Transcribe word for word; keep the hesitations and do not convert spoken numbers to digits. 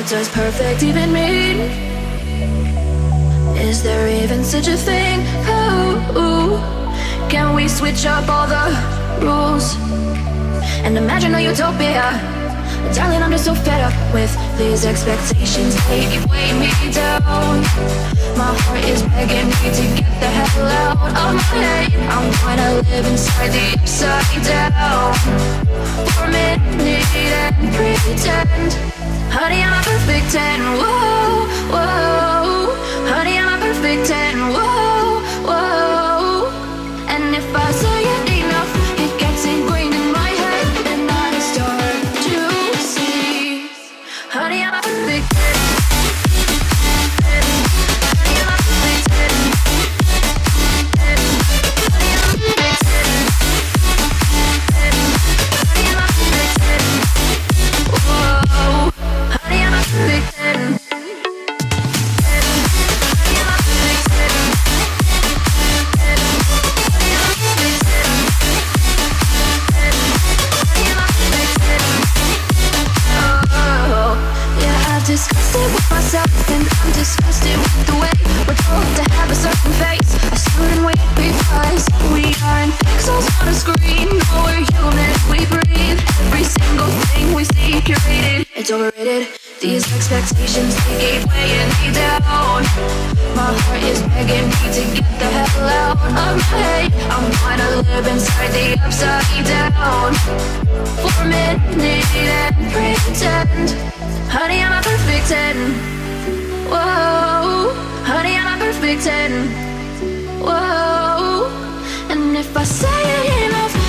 What does perfect even mean? Is there even such a thing? Ooh, can we switch up all the rules and imagine a utopia? Darling, I'm just so fed up with these expectations. They weigh me down. My heart is begging me to get the hell out of my head. I'm gonna live inside the upside down for a minute and pretend. Honey, I'm a perfect ten. Whoa, whoa. Honey, I'm a perfect ten. Whoa, whoa. And if I say it enough, it gets ingrained in my head, and I start to see. Honey, I'm a perfect ten. Honey, I'm a perfect ten. Honey, I'm a perfect ten. Honey, I'm a perfect ten. Whoa. Honey, I'm a perfect ten. Disgusted with myself, and I'm disgusted with the way we're told to have a certain face, a certain weight, because we aren't pixels on a screen. No, we're human, we breathe. Every single thing we see curated, it's overrated. These expectations, they keep weighing me down. My heart is begging me to get the hell out of my head. I'm gonna live inside the upside down for a minute and pretend. Honey, I'm a perfect ten. Whoa. Honey, I'm a perfect ten. Whoa. And if I say it enough,